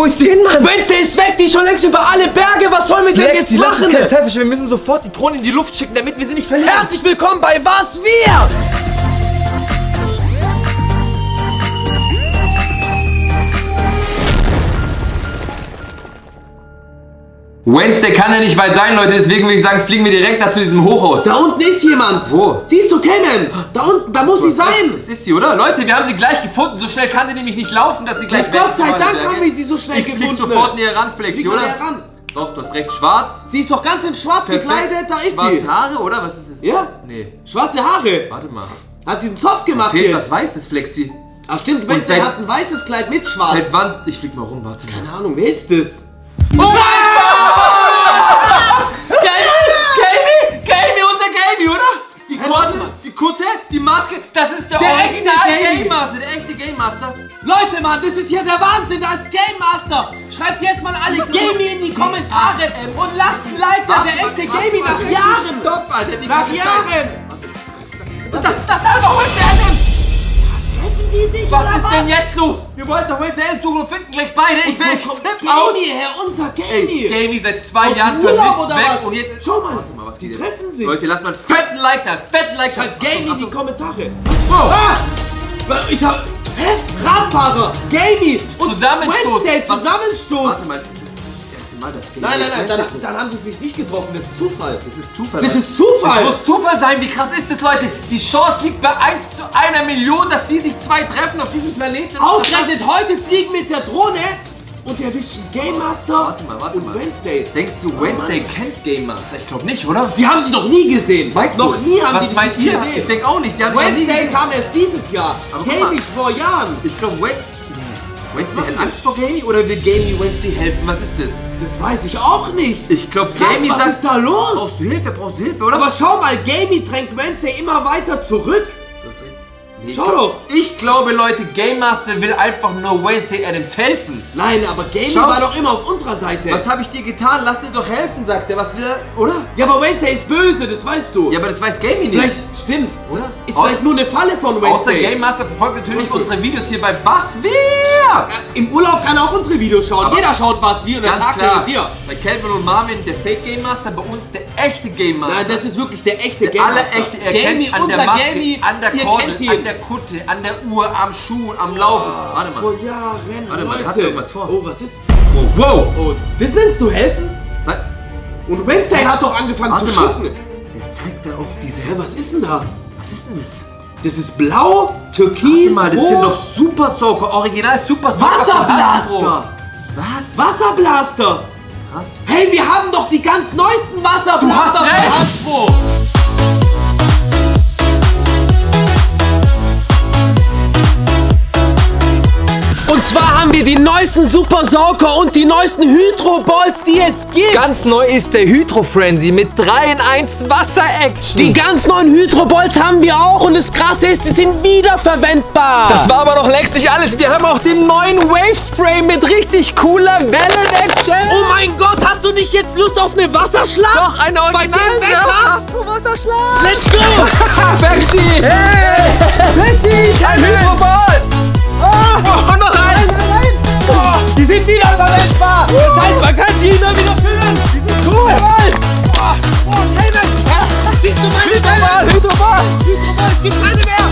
wo ist die hin, Mann? Wednesday ist weg, die ist schon längst über alle Berge. Was sollen wir denn jetzt machen? Keine Zeit verschwenden. Wir müssen sofort die Drohne in die Luft schicken, damit wir sie nicht verlieren. Herzlich willkommen bei Was Wir! Wednesday kann ja nicht weit sein, Leute, deswegen würde ich sagen, fliegen wir direkt da zu diesem Hochhaus. Da unten ist jemand. Wo? Siehst du, Cayman? Da unten, da muss sie sein. Das ist sie, oder? Leute, wir haben sie gleich gefunden. So schnell kann sie nämlich nicht laufen, dass sie gleich weg ist. Gott sei Dank haben wir sie so schnell gefunden. Ich flieg sofort näher ran, Flexi, oder? Näher ran. Doch, du hast recht, schwarz. Sie ist doch ganz in schwarz gekleidet, da ist sie. Schwarze Haare, oder? Was ist das? Ja. Nee. Schwarze Haare. Warte mal. Hat sie einen Zopf gemacht Fehlt jetzt. was Weißes, Flexi. Ach stimmt, Wednesday hat ein weißes Kleid mit schwarz. Seit wann? Ich flieg mal rum, warte mal. Keine Ahnung, wer ist das? Oh Gamey, unser Gamey, oder? Die Kordel, die Kutte, die Maske, das ist der Original Game Master, der echte Game Master. Leute, Mann, das ist hier der Wahnsinn, da ist Game Master. Schreibt jetzt mal alle Gamey in die Kommentare und lasst ein Like da, der echte Gamey nach Jahren. Stopp, Alter, nach Jahren. Da doch Wednesday. Treffen die sich, was ist denn jetzt los? Wir wollten doch Wednesday suchen und finden gleich beide. Ich will Gamey her, unser Gamey. Gamey seit 2 Jahren vermisst weg und jetzt... Schau mal, warte mal, was die geht treffen jetzt? sich. Leute, lasst mal einen fetten Like da, Schreibt Gamey in die Kommentare. Wow. Ich hab... Hä? Radfahrer, Gamey und Zusammenstoß. Wednesday, Zusammenstoß. Warte mal, das ist das erste Mal, dass Gamey... Nein, dann haben sie sich nicht getroffen, das ist Zufall. Das ist Zufall. Das ist Zufall. Das muss Zufall sein, wie krass ist das, Leute? Die Chance liegt bei 1:1.000.000, dass die sich 2 treffen auf diesem Planeten. Ausgerechnet heute fliegen mit der Drohne und erwischen Game Master und Wednesday. Denkst du, Wednesday kennt Game Master? Ich glaube nicht, oder? Die haben sich noch nie gesehen. Noch nie haben die sich ihr? gesehen. Ich denke auch nicht. Die haben Wednesday kam erst dieses Jahr. Gamey vor Jahren. Ich glaube, Wednesday hat Angst vor Gamey oder will Gamey Wednesday helfen? Was ist das? Das weiß ich auch nicht. Ich glaube, Gamey sagt... Was ist da los? Brauchst du Hilfe, oder? Aber schau mal, Gamey drängt Wednesday immer weiter zurück. Nee, schau doch. Ich glaube, Leute, Game Master will einfach nur Wednesday Addams helfen. Nein, aber Gamey war doch immer auf unserer Seite. Was habe ich dir getan? Lass dir doch helfen, sagt er. Was will er, oder? Ja, aber Wednesday ist böse, das weißt du. Ja, aber das weiß Gamey nicht. Vielleicht, stimmt. Oder? Ist vielleicht nur eine Falle von Wednesday. Außer Game Master verfolgt natürlich unsere Videos hier bei Was Wir. Im Urlaub kann er auch unsere Videos schauen. Aber jeder schaut Was Wir und der Tag mit dir. Bei Calvin und Marvin der Fake Game Master, bei uns der echte Game Master. Nein, das ist wirklich der echte Game Master. Echte. Er kennt an der Maske, an der Kordel, an der Kutte, an der Uhr, am Schuh, am Laufen. Warte mal. Vor Jahren, warte mal, der hat irgendwas vor. Oh, was ist? Wow. Oh, das nennst du helfen? Was? Und Wednesday hat doch angefangen zu schlucken. Der zeigt da auf diese... Hä, was ist denn da? Was ist denn das? Das ist blau, türkis, warte mal, das sind doch Super Soaker, original Super Soaker. Wasserblaster! Was? Wasserblaster! Krass. Hey, wir haben doch die ganz neuesten Wasserblaster! Du hast recht! Hasbro. Und zwar haben wir die neuesten Super Soaker und die neuesten Hydro Balls, die es gibt. Ganz neu ist der Hydro Frenzy mit 3 in 1 Wasser-Action. Die ganz neuen Hydro Balls haben wir auch und das Krasse ist, die sind wiederverwendbar. Das war aber noch längst nicht alles. Wir haben auch den neuen Wave Spray mit richtig cooler Wellen-Action. Oh mein Gott, hast du nicht jetzt Lust auf eine Wasserschlacht? Doch, eine Original. Bei dem Wetter? Wasserschlacht. Let's go! Flexi! Hey! Flexi! Ein Hydro Ball! Oh, noch ein! Oh, die sind wiederverwendbar! Das heißt, man kann die immer wieder füllen! Die sind cool! Oh, Helmet! Siehst du meine Hydroball! Hydroball! Es gibt keine mehr!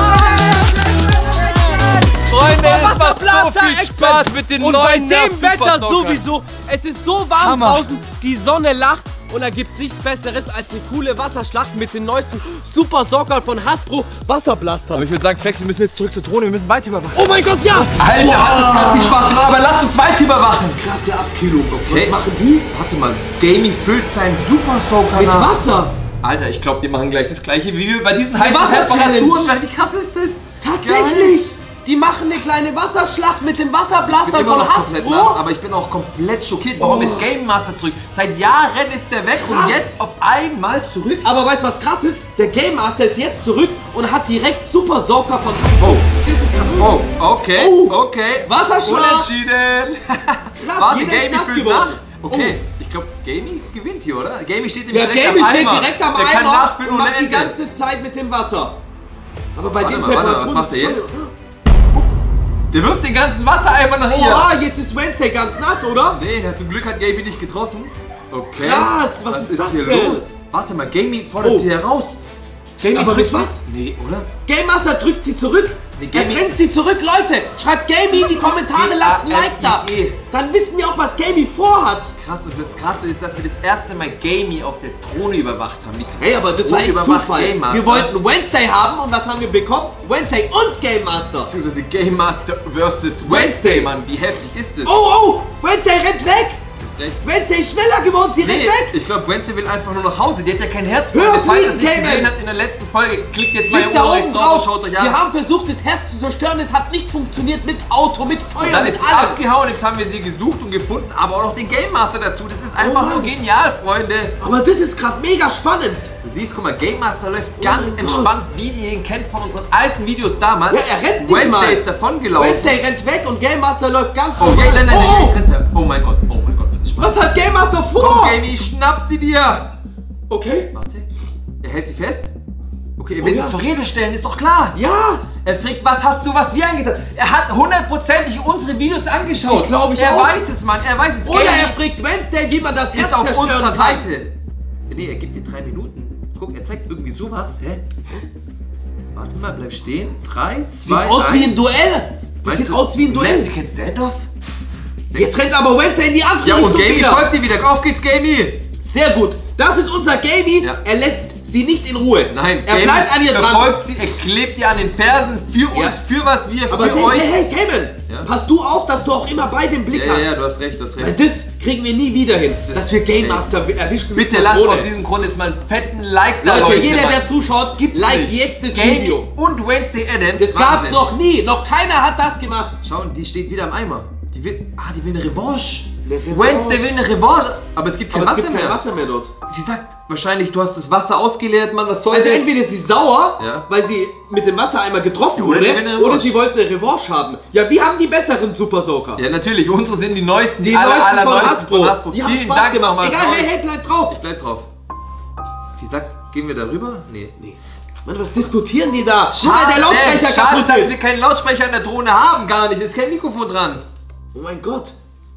Freunde, es macht so viel Spaß mit den und neuen bei dem Wetter Super sowieso! Es ist so warm draußen, die Sonne lacht und da gibt es nichts Besseres als eine coole Wasserschlacht mit den neuesten Super Soaker von Hasbro Wasserblastern. Aber ich würde sagen, Flex, wir müssen jetzt zurück zur Drohne, wir müssen weiter überwachen. Oh mein Gott, ja! Alter, hat das gerade viel Spaß gemacht, aber lass uns weiter überwachen. Krasse Abkühlung. Okay. Was machen die? Warte mal, Gamey füllt seinen Super Soaker Mit Wasser. Alter, ich glaube, die machen gleich das gleiche wie wir bei diesen heißen Wasser-Challenge. Temperaturen. Wie krass ist das? Tatsächlich! Geil. Die machen eine kleine Wasserschlacht mit dem Wasserblaster von Hasbro. Aber ich bin auch komplett schockiert. Warum ist Game Master zurück? Seit Jahren ist der weg und jetzt auf einmal zurück. Aber weißt du, was krass ist? Der Game Master ist jetzt zurück und hat direkt Super Soaker von Oh, okay, okay. Wasserschlacht. Unentschieden. Krass, warte, Gamey füllt nach. Okay, oh. ich glaube, Gamey gewinnt hier, oder? Gamey steht direkt am Gamey Eimer. steht direkt am der kann Eimer nachfüllen und macht ohne die ganze Zeit mit dem Wasser. Aber bei den Temperaturen Temperaturen was macht er jetzt? Der wirft den ganzen Wassereimer nach ihr. Oha, jetzt ist Wednesday ganz nass, oder? Nee, zum Glück hat Gamey nicht getroffen. Okay. Krass, was ist das hier denn? los? Warte mal, Gamey fordert sie heraus. Gamey Aber drückt mit was? Nee, oder? Game Master drückt sie zurück. Nee, Er drängt sie zurück, Leute. Schreibt Gamey in die Kommentare, lasst ein Like da. Dann wissen wir auch, was Gamey vorhat. Krass, und das Krasse ist, dass wir das erste Mal Gamey auf der Throne überwacht haben. Hey, aber das war echt Zufall. Wir wollten Wednesday haben und was haben wir bekommen? Wednesday und Game Master. Beziehungsweise Game Master versus Wednesday, Mann. Wie heftig ist das? Oh, Wednesday rennt weg. Wednesday ist schneller geworden, sie rennt weg! Ich glaube, Wednesday will einfach nur nach Hause. Die hat ja kein Herz. Hör auf, falls ihr es nicht gesehen habt in der letzten Folge, klickt jetzt mal da oben drauf. Schaut euch an. Wir haben versucht, das Herz zu zerstören. Es hat nicht funktioniert mit Auto, mit Feuer, und dann mit ist sie abgehauen. Jetzt haben wir sie gesucht und gefunden, aber auch noch den Game Master dazu. Das ist einfach nur genial, Freunde. Aber das ist gerade mega spannend. Du siehst, guck mal, Game Master läuft ganz entspannt, wie ihr ihn kennt von unseren alten Videos damals. Ja, er rennt nicht mal. Wednesday ist davon gelaufen. Wednesday rennt weg und Game Master läuft ganz nein, oh mein Gott, oh mein Gott. Was hat Game Master vor? Komm, Gamey, schnapp sie dir! Okay. Warte. Er hält sie fest. Okay, er will sie zur Rede stellen, ist doch klar. Ja. Er fragt, was hast du, was wir angetan? Er hat hundertprozentig unsere Videos angeschaut. Ich glaube, er weiß es, Mann. Er weiß es. Oder er fragt Wednesday, wie man das Herz auf unserer kann. Seite. Nee, er gibt dir 3 Minuten. Guck, er zeigt irgendwie sowas. Hä? Warte mal, bleib stehen. 3, 2, 1. Sieht aus wie ein Duell. Das sieht aus wie ein Duell. Meinst du, kein Standoff? Jetzt rennt aber Wednesday in die andere Richtung. Ja, und Gamey wieder. folgt dir wieder. Auf geht's, Gamey. Sehr gut. Das ist unser Gamey. Ja. Er lässt sie nicht in Ruhe. Nein, er bleibt an ihr dran. Er folgt sie, er klebt ihr an den Fersen für uns, für was wir, aber für euch. Hey, Kevin, pass du auf, dass du auch immer beide im Blick hast. Ja, du hast recht, du hast recht. Weil das kriegen wir nie wieder hin, dass wir Game Master erwischen. Bitte lasst aus diesem Grund jetzt mal einen fetten Like da, Leute. Jeder, der zuschaut, gibt Like jetzt das Video. Und Wednesday Addams. Das gab's noch nie. Noch keiner hat das gemacht. Schau, die steht wieder im Eimer. Die will eine Revanche. Wednesday will eine Revanche. Aber es gibt kein Wasser mehr dort. Sie sagt wahrscheinlich, du hast das Wasser ausgeleert, Mann. Was soll das? Also entweder ist sie sauer, weil sie mit dem Wassereimer getroffen wurde, oder sie wollte eine Revanche haben. Ja, wir haben die besseren Super Soaker. Ja, natürlich. Unsere sind die neuesten. Die neuesten von Hasbro. Die haben Spaß gemacht. Egal, hey, bleib drauf. Ich bleib drauf. Wie sagt, gehen wir da rüber? Nee. Mann, was diskutieren die da? Schade, der Lautsprecher kaputt ist. Dass wir keinen Lautsprecher in der Drohne haben, gar nicht. Es ist kein Mikrofon dran. Oh mein Gott.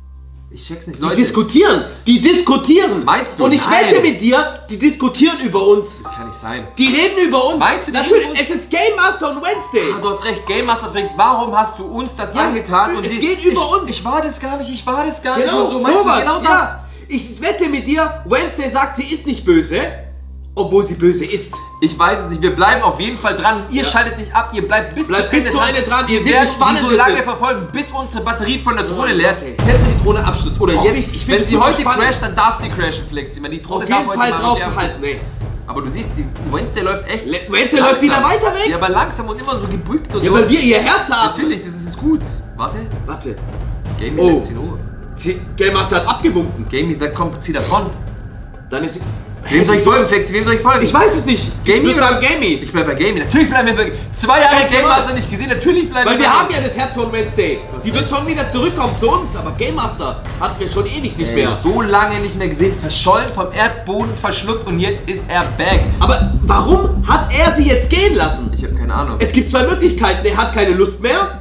Ich check's nicht, Leute. Die diskutieren. Meinst du? Und ich wette mit dir, die diskutieren über uns. Das kann nicht sein. Die reden über uns. Meinst du, natürlich, es ist Game Master und Wednesday. Du hast recht, Game Master fragt, warum hast du uns das angetan? Und es geht über uns. Ich war das gar nicht, Genau, so meinst sowas. Du genau das? Ich wette mit dir, Wednesday sagt, sie ist nicht böse, obwohl sie böse ist. Ich weiß es nicht, wir bleiben auf jeden Fall dran. Ihr schaltet nicht ab, ihr bleibt bis zum Ende dran. Ihr werdet so lange verfolgen, bis unsere Batterie von der Drohne leer ist. Selbst wenn die Drohne abstürzt oder jetzt, wenn sie heute crasht, dann darf sie crashen, Flexi. Die Drohne darf heute drauf behalten. Aber du siehst, die Wednesday läuft echt. Wednesday läuft wieder weiter weg. Ja, aber langsam und immer so gebückt und ja, so. weil wir ihr Herz haben. Natürlich, das ist gut. Warte. Gamey lässt sie in Ruhe. Game Master hat abgewunken. Gamey sagt, komm, zieh davon. Dann ist sie. Wem soll ich folgen, Flexi? Wem soll ich folgen? Ich weiß es nicht. Gamey ich würde sagen Gamey. Ich bleib bei Gamey. Natürlich bleiben wir bei Gamey. 2 Jahre Game Master nicht gesehen. Natürlich bleiben wir Weil wir haben ja das Herz von Wednesday. Sie wird schon wieder zurückkommen zu uns. Aber Game Master hatten wir schon ewig nicht mehr. So lange nicht mehr gesehen. Verschollen, vom Erdboden verschluckt und jetzt ist er back. Aber warum hat er sie jetzt gehen lassen? Ich habe keine Ahnung. Es gibt 2 Möglichkeiten. Er hat keine Lust mehr.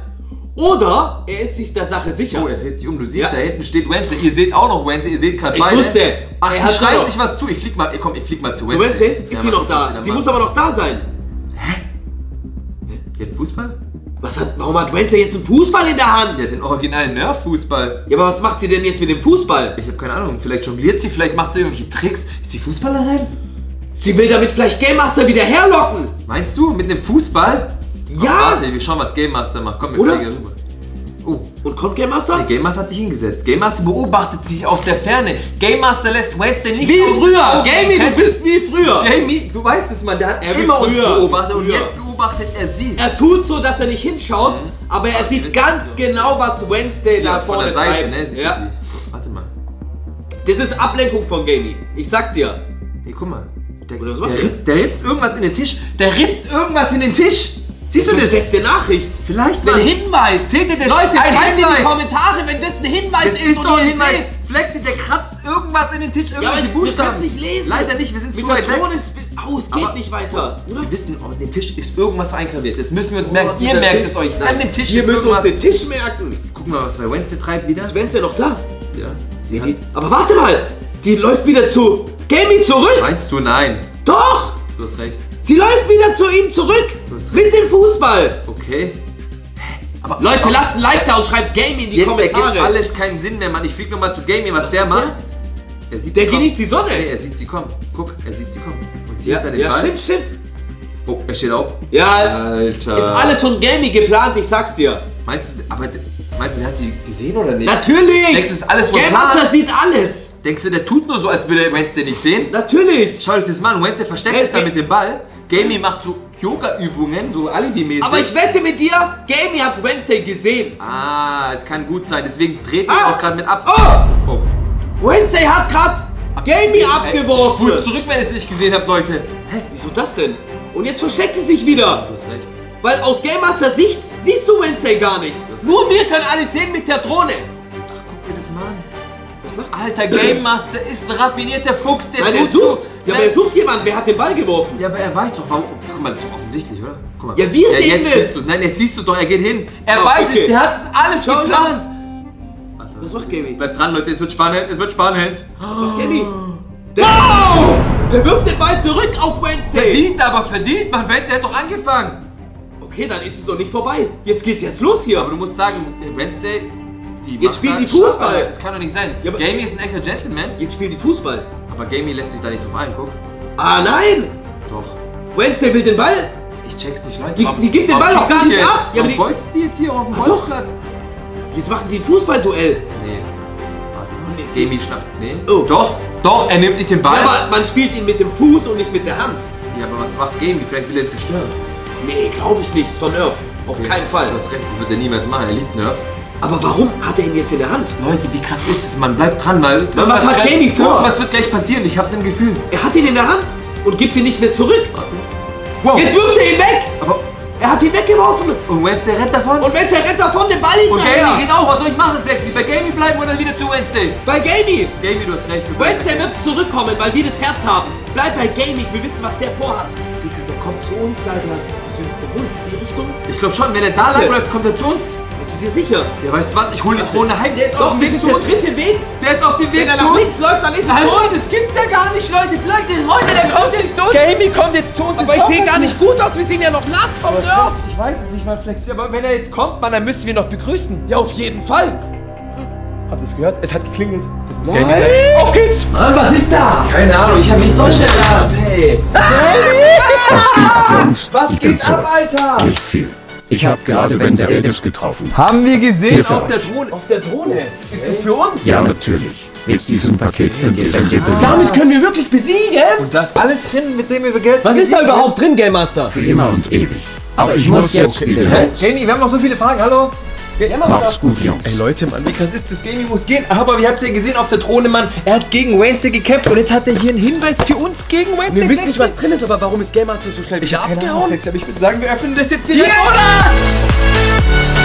Oder er ist sich der Sache sicher. Oh, er dreht sich um. Du siehst, da hinten steht Wednesday. Ihr seht auch noch Wednesday. Ihr seht gerade beide. Ich wusste. Ach, er schreit sich was zu. Ich flieg mal. Komm, ich flieg mal zu Wednesday. Zu Wednesday? Ist sie noch da? Sie muss aber noch da sein. Hä? Die hat einen Fußball? Warum hat Wednesday jetzt einen Fußball in der Hand? Ja, den originalen Nerf-Fußball. Ja, aber was macht sie denn jetzt mit dem Fußball? Ich habe keine Ahnung. Vielleicht jongliert sie, vielleicht macht sie irgendwelche Tricks. Ist sie Fußballerin? Sie will damit vielleicht Game Master wieder herlocken. Meinst du? Mit dem Fußball? Ja. Oh, warte, wir schauen, was Game Master macht. Komm, wir fliegen rüber. Oh. Und kommt Game Master? Der Game Master hat sich hingesetzt. Game Master beobachtet sich aus der Ferne. Game Master lässt Wednesday nicht. Wie früher! Gamey, du bist wie früher! Gamey, du weißt es, Mann. Der hat immer uns beobachtet und jetzt beobachtet er sie. Er tut so, dass er nicht hinschaut, aber er sieht ganz genau, was Wednesday da vorne von der Seite, treibt. Ne? Ja. Warte mal. Das ist Ablenkung von Gamey. Ich sag dir. Nee, guck mal. Der ritzt irgendwas in den Tisch. Der ritzt irgendwas in den Tisch. Siehst du das? Eine Nachricht. Vielleicht ein Hinweis. Seht ihr das? Leute, schreibt in die Kommentare, wenn das ein Hinweis ist. Das ist doch ein Hinweis. Flexi, der kratzt irgendwas in den Tisch, irgendwelche Buchstaben. Wir nicht lesen. Leider nicht, wir sind zu weit weg. Ist aus, geht nicht weiter. Oder? Wir wissen, auf dem Tisch ist irgendwas eingraviert. Das müssen wir uns merken. Ihr merkt es euch. An dem Tisch wir müssen uns den Tisch merken. Guck mal, was bei Wednesday treibt wieder. Ist Wednesday noch da? Ja. Aber warte mal. Die läuft wieder zu Gamey zurück. Meinst du? Nein. Doch. Du hast recht. Sie läuft wieder zu ihm zurück. Mit dem Fußball. Okay. Aber Leute, lasst ein Like da und schreibt Gamey in die Kommentare. Ergibt alles keinen Sinn mehr, Mann. Ich flieg nochmal zu Gamey, was der macht. Der genießt die Sonne. Nee, er sieht sie kommen. Guck, er sieht sie kommen. Und sie hat den Ball. Stimmt. Oh, er steht auf. Ja, Alter. Ist alles von Gamey geplant, ich sag's dir. Meinst du, der hat sie gesehen oder nicht? Natürlich. Denkst du, das ist alles von Game Master sieht alles. Denkst du, der tut nur so, als würde Wednesday nicht sehen? Natürlich. Schau euch das mal an. Wednesday versteckt sich da mit dem Ball. Gamey macht so Yoga-Übungen, so Alibi-mäßig. Aber ich wette mit dir, Gamey hat Wednesday gesehen. Ah, es kann gut sein. Deswegen dreht er auch gerade mit ab. Oh. Wednesday hat gerade Gamey abgeworfen. Spult zurück, wenn ihr es nicht gesehen habt, Leute. Hä? Wieso das denn? Und jetzt versteckt sie sich wieder. Du hast recht. Weil aus Game Master Sicht siehst du Wednesday gar nicht. Nur wir können alles sehen mit der Drohne. Ach, guck dir das mal an. Was macht? Alter, Game Master ist ein raffinierter Fuchs, der Nein, er sucht. Ja, aber er sucht jemanden. Wer hat den Ball geworfen? Ja, aber er weiß doch, warum. Guck mal, das ist doch offensichtlich, oder? Guck mal. Ja, wir sehen es. Nein, jetzt siehst du doch, er geht hin. Er weiß es, der hat alles geplant. Was macht Gamey? Bleibt dran, Leute, es wird spannend, es wird spannend. Was macht Gamey? Wow! Der wirft den Ball zurück auf Wednesday. Verdient, aber verdient, man. Wednesday hat doch angefangen. Okay, dann ist es noch nicht vorbei. Jetzt geht's jetzt los hier. Aber du musst sagen, Wednesday, jetzt spielen die Fußball. Das kann doch nicht sein. Ja, Gamey ist ein echter Gentleman. Jetzt spielen die Fußball. Aber Gamey lässt sich da nicht drauf ein, guck. Ah, nein! Doch. Wednesday will den Ball. Ich check's nicht, Leute. Die gibt den Ball doch gar nicht ab. Ja, aber die bolzen die jetzt hier auf dem Bolzplatz. Jetzt machen die ein Fußballduell. Nee. Warte. Gamey schnappt. Nee. Oh. Doch, er nimmt sich den Ball. Ja, aber man spielt ihn mit dem Fuß und nicht mit der Hand. Ja, aber was macht Gamey? Vielleicht will er jetzt zerstören. Nee, glaube ich nicht. Ist von Nerf. Auf keinen Fall. Du hast recht, das wird er niemals machen. Er liebt Nerf. Aber warum hat er ihn jetzt in der Hand? Leute, wie krass ist das? Man bleibt dran, weil... Was hat Gamey vor? Was wird gleich passieren? Ich hab's im Gefühl. Er hat ihn in der Hand und gibt ihn nicht mehr zurück. Warte. Wow. Jetzt wirft er ihn weg. Aber er hat ihn weggeworfen. Und Wednesday rennt davon? Und Wednesday rennt davon, den Ball hinterher. Und Gamey geht auch. Was soll ich machen, Flexi? Bei Gamey bleiben oder wieder zu Wednesday? Bei Gamey. Gamey, du hast recht. Wednesday wird zurückkommen, weil wir das Herz haben. Bleib bei Gamey, wir wissen, was der vorhat. Der kommt zu uns, Alter. Die Richtung? Ich glaube schon, wenn er da lang läuft, kommt er zu uns. Bist du dir sicher? Ja, weißt du was? Ich hole die Drohne heim. Der ist auf dem Weg zu uns. Der dritte Weg? Der ist auf dem Weg zu uns. Wenn er nach links läuft, dann ist er zu uns. Das gibt's ja gar nicht, Leute. Vielleicht ist heute, der kommt jetzt zu uns. Gamey kommt jetzt zu uns. Aber ich sehe gar nicht gut aus. Wir sehen ja noch nass vom Nerf. Ich weiß es nicht mal, Flexi. Aber wenn er jetzt kommt, Mann, dann müssen wir noch begrüßen. Ja, auf jeden Fall. Habt ihr es gehört? Es hat geklingelt. Das muss Gamey sein. Auf geht's. Mann, was ist da? Keine Ahnung. Ich habe nicht so schnell das. Hey. Was geht ab, Jungs? Was geht ab, Alter? Nicht viel. Ich habe gerade Wednesday getroffen. Haben wir gesehen Hier auf der Drohne. Auf der Drohne? Ist das für uns? Ja, natürlich. Ist diesen Paket für die Wednesday besiegen. Damit können wir wirklich besiegen. Und das alles drin, mit dem wir Geld... Was ist da überhaupt drin, Game Master? Für immer und ewig. Aber ich muss jetzt wieder los. Gamey, wir haben noch so viele Fragen. Hallo? Macht's gut, Jungs. Ey Leute, Mann, wie krass ist das? Gamey muss gehen. Aber wir habt ja gesehen auf der Drohne, Mann. Er hat gegen Wednesday gekämpft und jetzt hat er hier einen Hinweis für uns gegen Wednesday. Wir wissen nicht, was drin ist, aber warum ist Game Master so schnell wieder abgehauen? Aber ich würde sagen, wir öffnen das jetzt direkt, oder?